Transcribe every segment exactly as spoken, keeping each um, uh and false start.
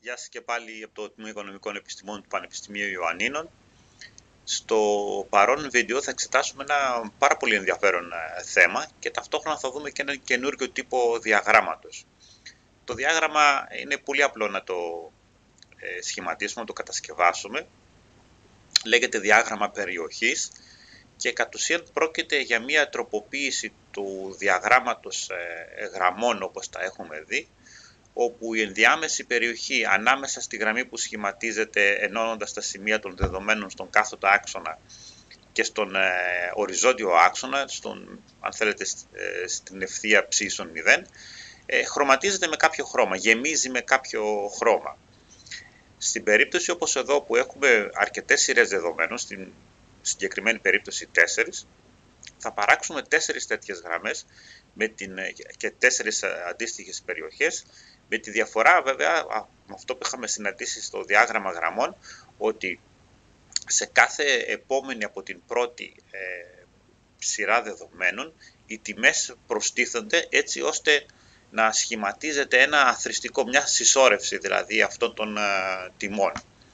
Γεια σας και πάλι από το Τμήμα Οικονομικών Επιστημών του Πανεπιστημίου Ιωαννίνων. Στο παρόν βίντεο θα εξετάσουμε ένα πάρα πολύ ενδιαφέρον θέμα και ταυτόχρονα θα δούμε και ένα καινούργιο τύπο διαγράμματος. Το διάγραμμα είναι πολύ απλό να το σχηματίσουμε, να το κατασκευάσουμε. Λέγεται διάγραμμα περιοχής και κατ' ουσίαν πρόκειται για μια τροποποίηση του διαγράμματος γραμμών όπως τα έχουμε δει, όπου η ενδιάμεση περιοχή ανάμεσα στη γραμμή που σχηματίζεται ενώνοντας τα σημεία των δεδομένων στον κάθετο άξονα και στον ε, οριζόντιο άξονα, στον, αν θέλετε ε, στην ευθεία ψ ίσον μηδέν, ε, χρωματίζεται με κάποιο χρώμα, γεμίζει με κάποιο χρώμα. Στην περίπτωση όπως εδώ που έχουμε αρκετές σειρές δεδομένων, στην συγκεκριμένη περίπτωση τέσσερις, θα παράξουμε τέσσερις τέτοιες γραμμές με την, και τέσσερις αντίστοιχες περιοχές, με τη διαφορά βέβαια με αυτό που είχαμε συναντήσει στο διάγραμμα γραμμών, ότι σε κάθε επόμενη από την πρώτη ε, σειρά δεδομένων οι τιμές προστίθενται έτσι ώστε να σχηματίζεται ένα αθροιστικό, μια συσσόρευση δηλαδή αυτών των ε, τιμών.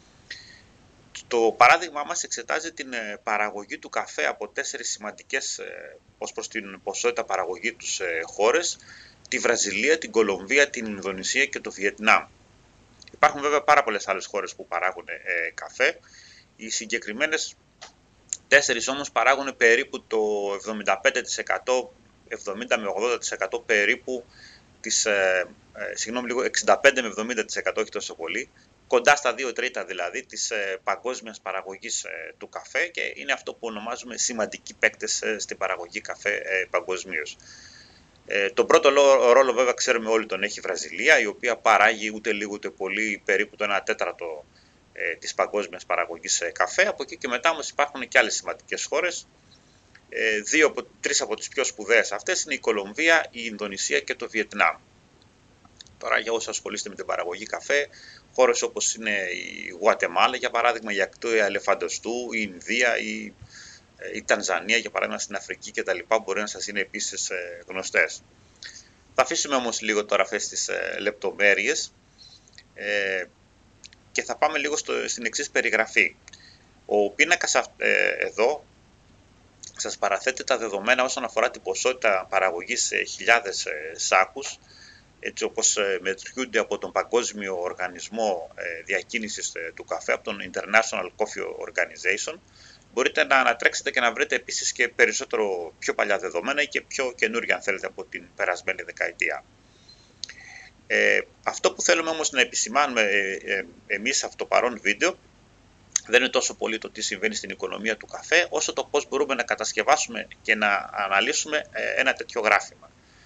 Το παράδειγμα μας εξετάζει την παραγωγή του καφέ από τέσσερις σημαντικές ε, ως προς την ποσότητα παραγωγή τους ε, χώρες: τη Βραζιλία, την Κολομβία, την Ινδονησία και το Βιετνάμ. Υπάρχουν βέβαια πάρα πολλές άλλες χώρες που παράγουν ε, καφέ. Οι συγκεκριμένες τέσσερις όμως παράγουν περίπου το εβδομήντα πέντε τοις εκατό, εβδομήντα με ογδόντα τοις εκατό περίπου της, ε, ε, συγγνώμη λίγο, εξήντα πέντε με εβδομήντα τοις εκατό, όχι τόσο πολύ, κοντά στα δύο τρίτα δηλαδή της ε, παγκόσμιας παραγωγής ε, του καφέ, και είναι αυτό που ονομάζουμε σημαντικοί παίκτες ε, στην παραγωγή καφέ ε, παγκοσμίως. Ε, τον πρώτο ρόλο βέβαια ξέρουμε όλοι τον έχει η Βραζιλία, η οποία παράγει ούτε λίγο ούτε πολύ περίπου το ένα τέταρτο ε, της παγκόσμιας παραγωγής ε, καφέ. Από εκεί και μετά όμως υπάρχουν και άλλες σημαντικές χώρες. Ε, δύο, τρεις από τις πιο σπουδαίες αυτές είναι η Κολομβία, η Ινδονησία και το Βιετνάμ. Τώρα για όσους ασχολείστε με την παραγωγή καφέ, χώρες όπως είναι η Γουατεμάλα για παράδειγμα, η ακτή Ελεφαντοστού, η Ινδία, η η Τανζανία για παράδειγμα στην Αφρική κτλ. Μπορεί να σας είναι επίσης γνωστές. Θα αφήσουμε όμως λίγο τώρα αυτές τις λεπτομέρειες ε, και θα πάμε λίγο στο, στην εξής περιγραφή. Ο πίνακας ε, εδώ σας παραθέτει τα δεδομένα όσον αφορά την ποσότητα παραγωγής σε χιλιάδες ε, σάκους, έτσι όπως ε, μετριούνται από τον Παγκόσμιο Οργανισμό ε, Διακίνησης ε, του Καφέ, από τον International Coffee Organization. Μπορείτε να ανατρέξετε και να βρείτε επίσης και περισσότερο πιο παλιά δεδομένα ή και πιο καινούργια αν θέλετε από την περασμένη δεκαετία. Ε, αυτό που θέλουμε όμως να επισημάνουμε ε, ε, εμείς σε αυτό το παρόν βίντεο δεν είναι τόσο πολύ το τι συμβαίνει στην οικονομία του καφέ, όσο το πώς μπορούμε να κατασκευάσουμε και να αναλύσουμε ε, ένα τέτοιο γράφημα.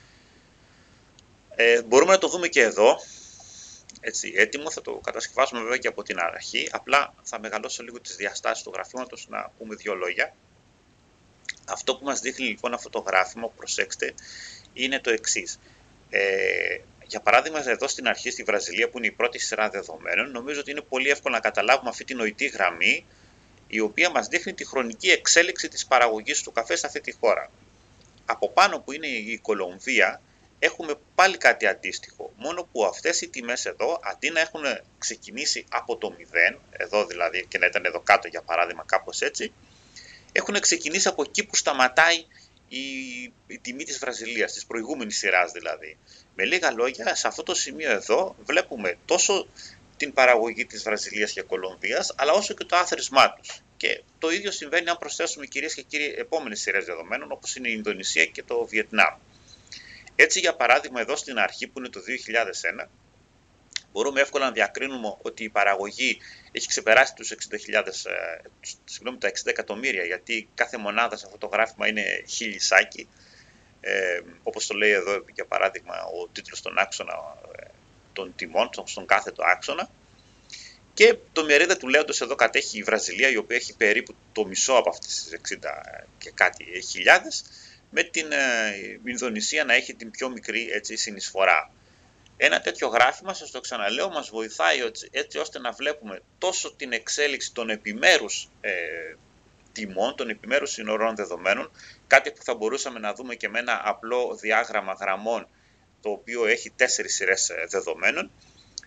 Ε, μπορούμε να το δούμε και εδώ. Έτσι, έτοιμο, θα το κατασκευάσουμε βέβαια και από την αρχή, απλά θα μεγαλώσω λίγο τις διαστάσεις του γραφήματος να πούμε δύο λόγια. Αυτό που μας δείχνει λοιπόν αυτό το γράφημα, προσέξτε, είναι το εξής. Ε, για παράδειγμα εδώ στην αρχή στη Βραζιλία που είναι η πρώτη σειρά δεδομένων, νομίζω ότι είναι πολύ εύκολο να καταλάβουμε αυτή τη νοητή γραμμή η οποία μας δείχνει τη χρονική εξέλιξη της παραγωγής του καφέ σε αυτή τη χώρα. Από πάνω που είναι η Κολομβία, έχουμε πάλι κάτι αντίστοιχο, μόνο που αυτές οι τιμές εδώ, αντί να έχουν ξεκινήσει από το μηδέν, εδώ δηλαδή και να ήταν εδώ κάτω για παράδειγμα κάπως έτσι, έχουν ξεκινήσει από εκεί που σταματάει η, η τιμή της Βραζιλίας, της προηγούμενης σειράς δηλαδή. Με λίγα λόγια, σε αυτό το σημείο εδώ βλέπουμε τόσο την παραγωγή της Βραζιλίας και Κολομβίας, αλλά όσο και το άθροισμά τους. Και το ίδιο συμβαίνει αν προσθέσουμε κυρίες και κύριοι επόμενες σειρές δεδομένων, όπως είναι η Ινδονησία και το Βιετνάμ. Έτσι, για παράδειγμα, εδώ στην αρχή που είναι το δύο χιλιάδες ένα, μπορούμε εύκολα να διακρίνουμε ότι η παραγωγή έχει ξεπεράσει τους εξήντα χιλιάδες, συγγνώμη, τα εξήντα εκατομμύρια, γιατί κάθε μονάδα σε αυτό το γράφημα είναι χίλιοι σάκοι, ε, όπως το λέει εδώ για παράδειγμα ο τίτλος των άξονα των τιμών, στον κάθετο άξονα. Και το μερίδα του λέοντος εδώ κατέχει η Βραζιλία, η οποία έχει περίπου το μισό από αυτές τις εξήντα και κάτι χιλιάδες, με την ε, Ινδονησία να έχει την πιο μικρή έτσι, συνεισφορά. Ένα τέτοιο γράφημα, σας το ξαναλέω, μας βοηθάει έτσι, έτσι ώστε να βλέπουμε τόσο την εξέλιξη των επιμέρους ε, τιμών, των επιμέρους συνορών δεδομένων, κάτι που θα μπορούσαμε να δούμε και με ένα απλό διάγραμμα γραμμών, το οποίο έχει τέσσερις σειρές δεδομένων,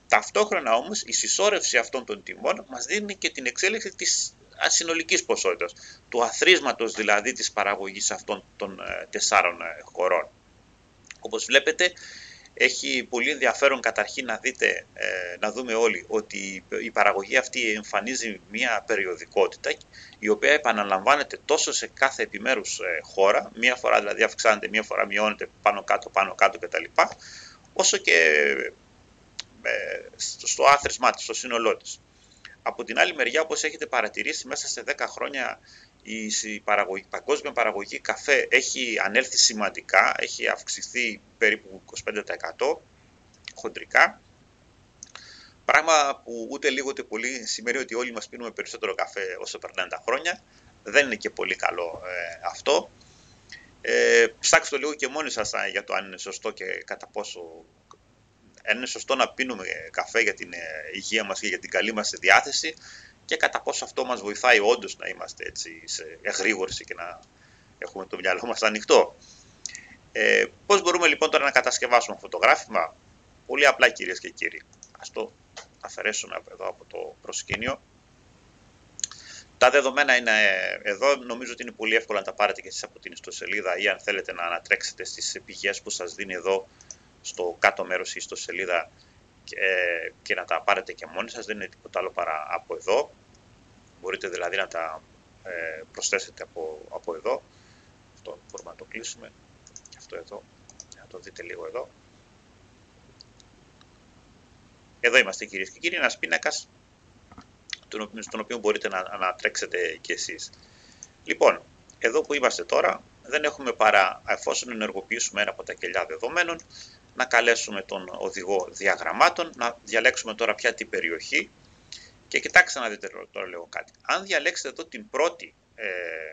Ταυτόχρονα όμως η συσσόρευση αυτών των τιμών μας δίνει και την εξέλιξη της ασυνολικής ποσότητας, του αθροίσματος δηλαδή της παραγωγής αυτών των ε, τεσσάρων ε, χωρών. Όπως βλέπετε, έχει πολύ ενδιαφέρον καταρχήν να, δείτε, ε, να δούμε όλοι ότι η παραγωγή αυτή εμφανίζει μια περιοδικότητα η οποία επαναλαμβάνεται τόσο σε κάθε επιμέρους ε, χώρα, μία φορά δηλαδή αυξάνεται, μία φορά μειώνεται πάνω κάτω, πάνω κάτω κτλ, όσο και ε, στο άθροισμά της, στο σύνολό της. Από την άλλη μεριά, όπως έχετε παρατηρήσει, μέσα σε δέκα χρόνια η παραγωγή, παγκόσμια παραγωγή καφέ έχει ανέλθει σημαντικά, έχει αυξηθεί περίπου είκοσι πέντε τοις εκατό χοντρικά, πράγμα που ούτε λίγο ούτε πολύ σημαίνει ότι όλοι μας πίνουμε περισσότερο καφέ όσο περνάνε τα χρόνια. Δεν είναι και πολύ καλό ε, αυτό. Ε, ψάξτε το λίγο και μόνοι σας για το αν είναι σωστό και κατά πόσο αν είναι σωστό να πίνουμε καφέ για την υγεία μας και για την καλή μας διάθεση και κατά πόσο αυτό μας βοηθάει όντως να είμαστε έτσι σε εγρήγορση και να έχουμε το μυαλό μας ανοιχτό. Ε, πώς μπορούμε λοιπόν τώρα να κατασκευάσουμε αυτό το γράφημα? Πολύ απλά, κυρίες και κύριοι. Ας το αφαιρέσουμε εδώ από το προσκήνιο. Τα δεδομένα είναι εδώ, νομίζω ότι είναι πολύ εύκολο να τα πάρετε και εσείς από την ιστοσελίδα ή αν θέλετε να ανατρέξετε στις πηγές που σας δίνει εδώ στο κάτω μέρος η ιστοσελίδα και, και να τα πάρετε και μόνοι σας, δεν είναι τίποτα άλλο παρά από εδώ. Μπορείτε δηλαδή να τα ε, προσθέσετε από, από εδώ. Αυτό μπορούμε να το κλείσουμε και αυτό εδώ, να το δείτε λίγο εδώ. Εδώ είμαστε, κυρίες και κύριοι, ένας πίνακας στον οποίο μπορείτε να ανατρέξετε και εσείς. Λοιπόν, εδώ που είμαστε τώρα, δεν έχουμε παρά, εφόσον ενεργοποιήσουμε ένα από τα κελιά δεδομένων, να καλέσουμε τον οδηγό διαγραμμάτων, να διαλέξουμε τώρα πια την περιοχή και κοιτάξτε να δείτε τώρα λέω κάτι. Αν διαλέξετε εδώ την πρώτη, ε,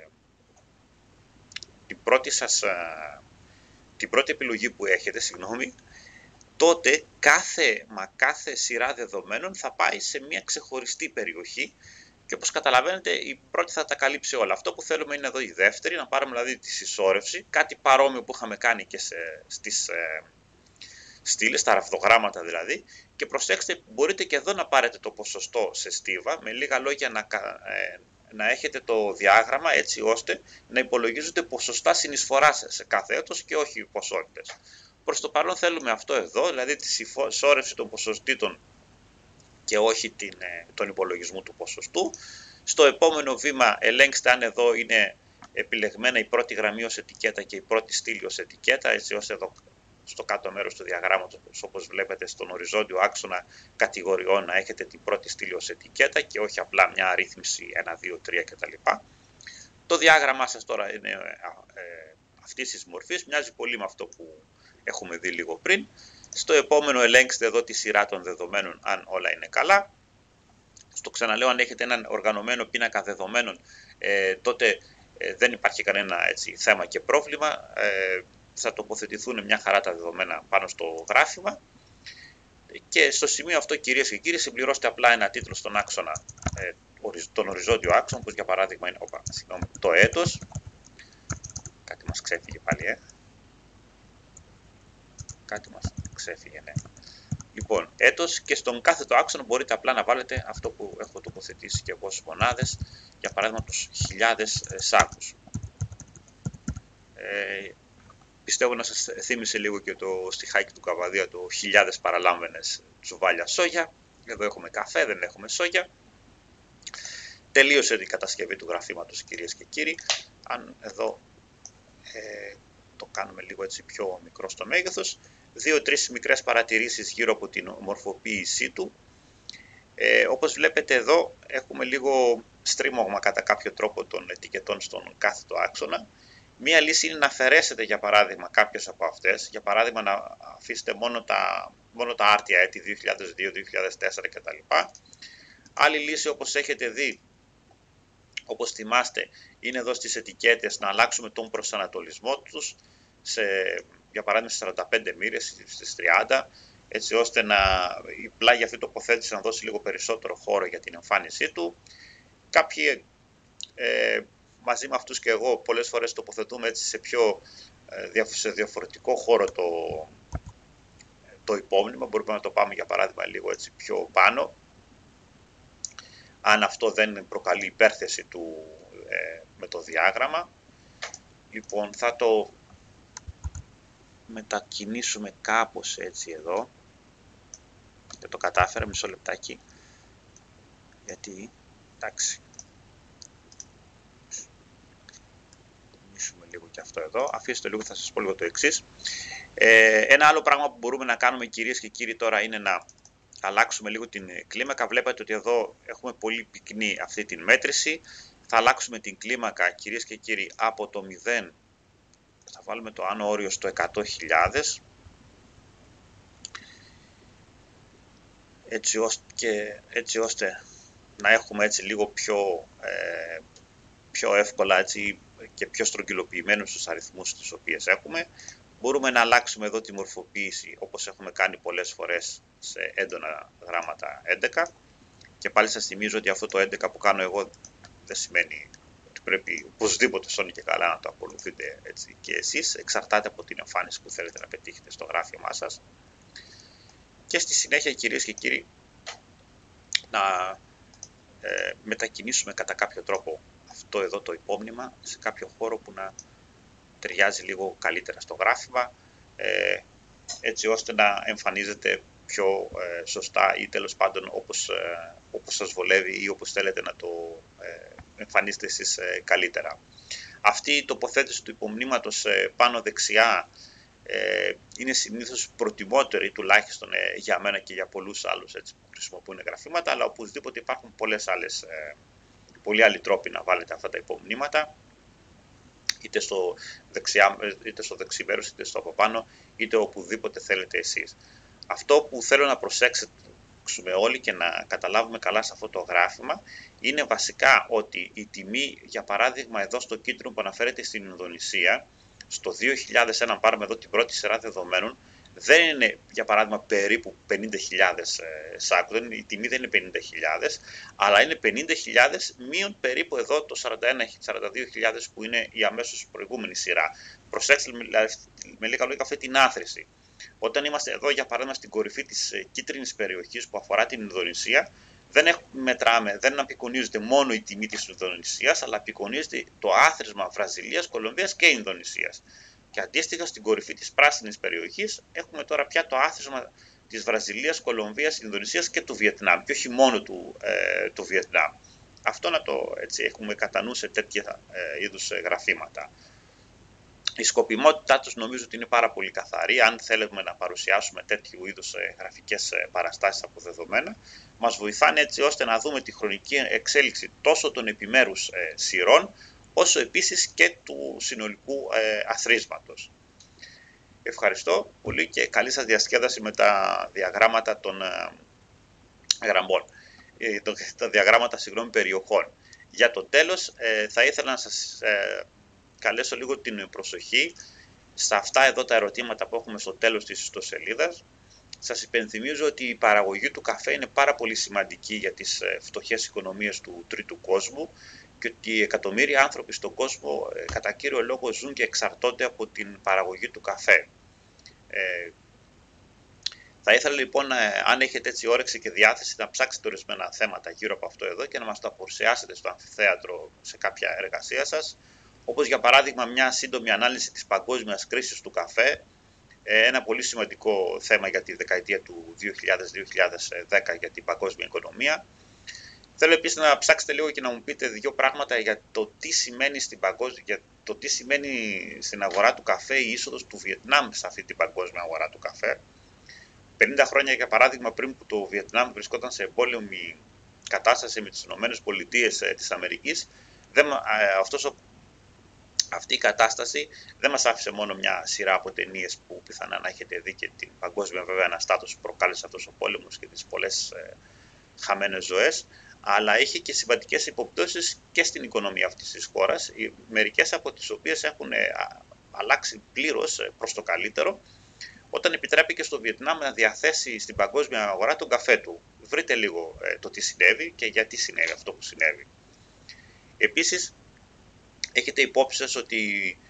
την πρώτη σας, ε, την πρώτη επιλογή που έχετε, συγγνώμη, τότε κάθε, μα κάθε σειρά δεδομένων θα πάει σε μια ξεχωριστή περιοχή και όπως καταλαβαίνετε η πρώτη θα τα καλύψει όλα. Αυτό που θέλουμε είναι εδώ η δεύτερη, να πάρουμε δηλαδή τη συσσόρευση, κάτι παρόμοιο που είχαμε κάνει και σε, στις ε, στήλες, στα ραφδογράμματα δηλαδή, και προσέξτε, μπορείτε και εδώ να πάρετε το ποσοστό σε στίβα, με λίγα λόγια να, ε, να έχετε το διάγραμμα έτσι ώστε να υπολογίζονται ποσοστά συνεισφοράς σε κάθε έτος και όχι ποσότητες. Προς το παρόν θέλουμε αυτό εδώ, δηλαδή τη συσσόρευση των ποσοστήτων και όχι την, τον υπολογισμό του ποσοστού. Στο επόμενο βήμα ελέγξτε αν εδώ είναι επιλεγμένα η πρώτη γραμμή ως ετικέτα και η πρώτη στήλη ως ετικέτα, έτσι ώστε εδώ στο κάτω μέρος του διαγράμματος, όπως βλέπετε στον οριζόντιο άξονα κατηγοριών, να έχετε την πρώτη στήλη ως ετικέτα και όχι απλά μια αρρύθμιση ένα, δύο, τρία κτλ. Το διάγραμμά σας τώρα είναι ε, αυτής της μορφής, μοιάζει πολύ με αυτό που έχουμε δει λίγο πριν. Στο επόμενο ελέγξτε εδώ τη σειρά των δεδομένων αν όλα είναι καλά. Στο ξαναλέω, αν έχετε έναν οργανωμένο πίνακα δεδομένων, ε, τότε ε, δεν υπάρχει κανένα έτσι, θέμα και πρόβλημα. Ε, θα τοποθετηθούν μια χαρά τα δεδομένα πάνω στο γράφημα. Και στο σημείο αυτό, κυρίες και κύριοι, συμπληρώστε απλά ένα τίτλο στον άξονα, ε, τον οριζόντιο άξονα, όπως για παράδειγμα είναι οπα, συγγνώμη, το έτος. Κάτι μας ξέφυγε πάλι, ε. Κάτι μας ξέφυγε, ναι. Λοιπόν, έτος, και στον κάθετο άξονα μπορείτε απλά να βάλετε αυτό που έχω τοποθετήσει και εγώ στις μονάδες, για παράδειγμα τους χιλιάδες ε, σάκους. Ε, πιστεύω να σας θύμισε λίγο και το στιχάκι του Καβαδία, το χιλιάδες παραλάμβανες τσουβάλια σόγια. Εδώ έχουμε καφέ, δεν έχουμε σόγια. Τελείωσε η κατασκευή του γραφήματος, κυρίες και κύριοι. Αν εδώ ε, το κάνουμε λίγο έτσι πιο μικρό στο μέγεθος, δύο-τρεις μικρές παρατηρήσεις γύρω από την μορφοποίησή του. Ε, όπως βλέπετε εδώ έχουμε λίγο στρίμωγμα κατά κάποιο τρόπο των ετικετών στον κάθετο άξονα. Μία λύση είναι να αφαιρέσετε για παράδειγμα κάποιες από αυτές, για παράδειγμα να αφήσετε μόνο τα, μόνο τα άρτια έτη δύο χιλιάδες δύο, δύο χιλιάδες τέσσερα κτλ. Άλλη λύση, όπως έχετε δει, όπως θυμάστε, είναι εδώ στις ετικέτες να αλλάξουμε τον προσανατολισμό τους, σε, για παράδειγμα στις σαράντα πέντε μοίρες, στις τριάντα, έτσι ώστε να, η πλάγια αυτή τοποθέτηση να δώσει λίγο περισσότερο χώρο για την εμφάνισή του. Κάποιοι, ε, μαζί με αυτούς και εγώ, πολλές φορές τοποθετούμε έτσι σε πιο σε διαφορετικό χώρο το, το υπόμνημα. Μπορούμε να το πάμε για παράδειγμα λίγο έτσι πιο πάνω. Αν αυτό δεν προκαλεί υπέρθεση του ε, με το διάγραμμα. Λοιπόν, θα το μετακινήσουμε κάπως έτσι εδώ. Δεν το κατάφερα, μισό λεπτάκι. Γιατί, εντάξει. Μισούμε λίγο και αυτό εδώ. Αφήστε λίγο, θα σας πω λίγο το εξής. Ε, ένα άλλο πράγμα που μπορούμε να κάνουμε, κυρίες και κύριοι, τώρα είναι να αλλάξουμε λίγο την κλίμακα. Βλέπετε ότι εδώ έχουμε πολύ πυκνή αυτή την μέτρηση. Θα αλλάξουμε την κλίμακα, κυρίες και κύριοι, από το μηδέν. Θα βάλουμε το άνω όριο στο εκατό χιλιάδες. Έτσι ώστε, και, έτσι ώστε να έχουμε έτσι λίγο πιο, ε, πιο εύκολα έτσι, και πιο στρογγυλοποιημένους τους αριθμούς τους οποίες έχουμε. Μπορούμε να αλλάξουμε εδώ τη μορφοποίηση, όπως έχουμε κάνει πολλές φορές σε έντονα γράμματα έντεκα. Και πάλι σας θυμίζω ότι αυτό το έντεκα που κάνω εγώ δεν σημαίνει ότι πρέπει οπωσδήποτε σώνει και καλά να το ακολουθείτε έτσι και εσείς. Εξαρτάται από την εμφάνιση που θέλετε να πετύχετε στο γράφημά σας. Και στη συνέχεια, κυρίες και κύριοι, να ε, μετακινήσουμε κατά κάποιο τρόπο αυτό εδώ το υπόμνημα σε κάποιο χώρο που να ταιριάζει λίγο καλύτερα στο γράφημα, ε, έτσι ώστε να εμφανίζεται πιο ε, σωστά ή τέλος πάντων όπως, ε, όπως σας βολεύει ή όπως θέλετε να το ε, εμφανίσετε εσείς ε, καλύτερα. Αυτή η τοποθέτηση του υπομνήματος ε, πάνω δεξιά ε, είναι συνήθως προτιμότερη, τουλάχιστον ε, για μένα και για πολλούς άλλους έτσι, που χρησιμοποιούν γραφήματα, αλλά οπωσδήποτε υπάρχουν πολλές άλλες, ε, πολλοί άλλοι τρόποι να βάλετε αυτά τα υπομνήματα, είτε στο, δεξιά, είτε στο δεξί μέρος, είτε στο από πάνω, είτε οπουδήποτε θέλετε εσείς. Αυτό που θέλω να προσέξουμε όλοι και να καταλάβουμε καλά σε αυτό το γράφημα είναι βασικά ότι η τιμή, για παράδειγμα εδώ στο κίτρινο που αναφέρεται στην Ινδονησία, στο δύο χιλιάδες ένα, αν πάρουμε εδώ την πρώτη σειρά δεδομένων, δεν είναι για παράδειγμα περίπου πενήντα χιλιάδες ε, σάκου, η τιμή δεν είναι πενήντα χιλιάδες, αλλά είναι πενήντα χιλιάδες μείον περίπου εδώ το σαράντα ένα με σαράντα δύο χιλιάδες που είναι η αμέσως προηγούμενη σειρά. Προσέξτε με λίγα λόγια αυτή την άθρηση. Όταν είμαστε εδώ για παράδειγμα στην κορυφή της ε, κίτρινης περιοχής που αφορά την Ινδονησία, δεν έχουμε, μετράμε, δεν απεικονίζεται μόνο η τιμή της Ινδονησίας, αλλά απεικονίζεται το άθροισμα Βραζιλίας, Κολομβίας και Ινδονησίας. Και αντίστοιχα στην κορυφή της πράσινης περιοχής έχουμε τώρα πια το άθροισμα της Βραζιλίας, Κολομβίας, Ινδονησίας και του Βιετνάμ, και όχι μόνο του, ε, του Βιετνάμ. Αυτό να το έτσι, έχουμε κατά νου σε τέτοια ε, είδους γραφήματα. Η σκοπιμότητά τους νομίζω ότι είναι πάρα πολύ καθαρή. Αν θέλουμε να παρουσιάσουμε τέτοιου είδους ε, γραφικές ε, παραστάσεις από δεδομένα, μας βοηθάνε έτσι ώστε να δούμε τη χρονική εξέλιξη τόσο των επιμέρους ε, σειρών, όσο επίσης και του συνολικού ε, αθροίσματος. Ευχαριστώ πολύ και καλή σας διασκέδαση με τα διαγράμματα των ε, γραμμών, ε, τα διαγράμματα συγγνώμη, περιοχών. Για το τέλος ε, θα ήθελα να σας ε, καλέσω λίγο την προσοχή σε αυτά εδώ τα ερωτήματα που έχουμε στο τέλος της ιστοσελίδας. Σας υπενθυμίζω ότι η παραγωγή του καφέ είναι πάρα πολύ σημαντική για τις φτωχές οικονομίες του τρίτου κόσμου και ότι εκατομμύρια άνθρωποι στον κόσμο κατά κύριο λόγο ζουν και εξαρτώνται από την παραγωγή του καφέ. Ε, θα ήθελα λοιπόν, αν έχετε έτσι όρεξη και διάθεση, να ψάξετε ορισμένα θέματα γύρω από αυτό εδώ και να μας τα παρουσιάσετε στο αμφιθέατρο σε κάποια εργασία σας, όπως για παράδειγμα μια σύντομη ανάλυση της παγκόσμιας κρίσης του καφέ, ένα πολύ σημαντικό θέμα για τη δεκαετία του δύο χιλιάδες με δύο χιλιάδες δέκα για την παγκόσμια οικονομία. Θέλω επίσης να ψάξετε λίγο και να μου πείτε δύο πράγματα για το τι σημαίνει στην, παγκόσμια, για το τι σημαίνει στην αγορά του καφέ η είσοδος του Βιετνάμ σε αυτή την παγκόσμια αγορά του καφέ. πενήντα χρόνια για παράδειγμα πριν που το Βιετνάμ βρισκόταν σε εμπόλεμη κατάσταση με τις Ηνωμένες Πολιτείες της Αμερικής, δεν, αυτός ο Αυτή η κατάσταση δεν μας άφησε μόνο μια σειρά από ταινίες που πιθανά να έχετε δει και την παγκόσμια βέβαια αναστάτωση που προκάλεσε αυτός ο πόλεμος και τις πολλές ε, χαμένες ζωές, αλλά είχε και σημαντικές υποπτώσεις και στην οικονομία αυτής της χώρας, μερικές από τις οποίες έχουν ε, αλλάξει πλήρως ε, προς το καλύτερο, όταν επιτρέπει και στο Βιετνάμ να διαθέσει στην παγκόσμια αγορά τον καφέ του. Βρείτε λίγο ε, το τι συνέβη και γιατί συνέβη αυτό που συνέβη. Επίσης, έχετε υπόψη σας ότι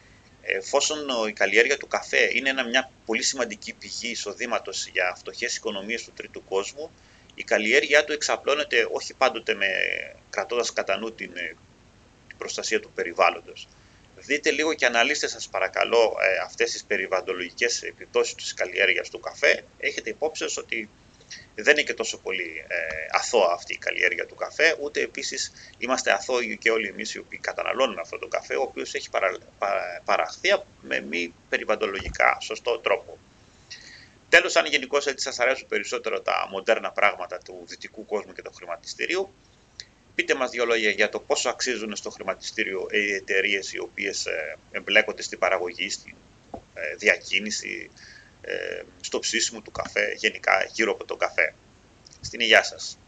εφόσον η καλλιέργεια του καφέ είναι ένα, μια πολύ σημαντική πηγή εισοδήματος για φτωχές οικονομίες του τρίτου κόσμου, η καλλιέργειά του εξαπλώνεται όχι πάντοτε με, κρατώντας κατά νου την, την προστασία του περιβάλλοντος. Δείτε λίγο και αναλύστε σας παρακαλώ αυτές τις περιβαλλοντολογικές επιπτώσεις της καλλιέργειας του καφέ. Έχετε υπόψη σας ότι δεν είναι και τόσο πολύ ε, αθώα αυτή η καλλιέργεια του καφέ, ούτε επίσης είμαστε αθώοι και όλοι εμείς οι οποίοι καταναλώνουμε αυτόν τον καφέ, ο οποίος έχει παρα, πα, παραχθεί με μη περιβαλλοντολογικά σωστό τρόπο. Τέλος, αν γενικώς έτσι σας αρέσουν περισσότερο τα μοντέρνα πράγματα του δυτικού κόσμου και του χρηματιστηρίου, πείτε μας δύο λόγια για το πόσο αξίζουν στο χρηματιστήριο οι εταιρείες οι οποίες ε, εμπλέκονται στην παραγωγή, στην ε, διακίνηση, στο ψήσιμο του καφέ, γενικά γύρω από τον καφέ. Στην υγεία σας.